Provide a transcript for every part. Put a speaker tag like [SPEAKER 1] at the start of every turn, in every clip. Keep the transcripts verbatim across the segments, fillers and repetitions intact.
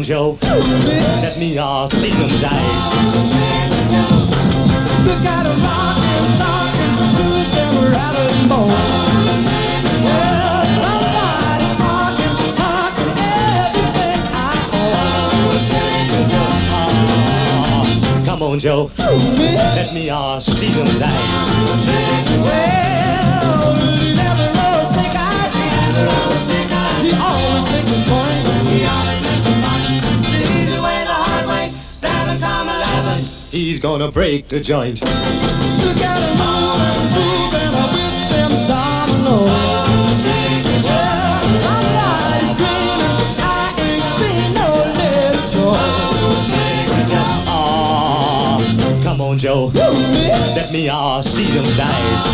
[SPEAKER 1] Joe. Let me uh, see them dice. You gotta rock and talk and prove them rattle and bone. Well, somebody's talking, talking everything I own. Uh, come on, Joe. Let me uh, see them dice. Well, he never rolls big eyes. He always makes his point. He always makes his point. The easy way, the hard way. Seven, come eleven. He's gonna break the joint. Look at him move and move and with them dominoes. Well, somebody's screaming. I ain't seen no little joy. Ah, come on, Joe. Let me uh, see them dice.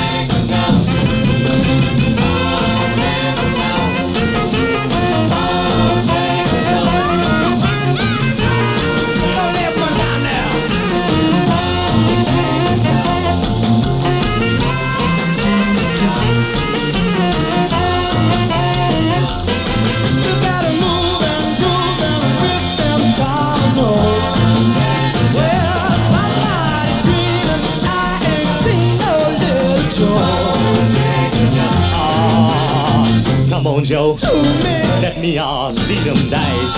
[SPEAKER 1] Come on, Joe. Let me uh, see them dice.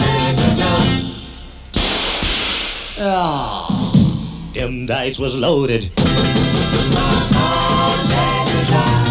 [SPEAKER 1] Ah, them dice was loaded.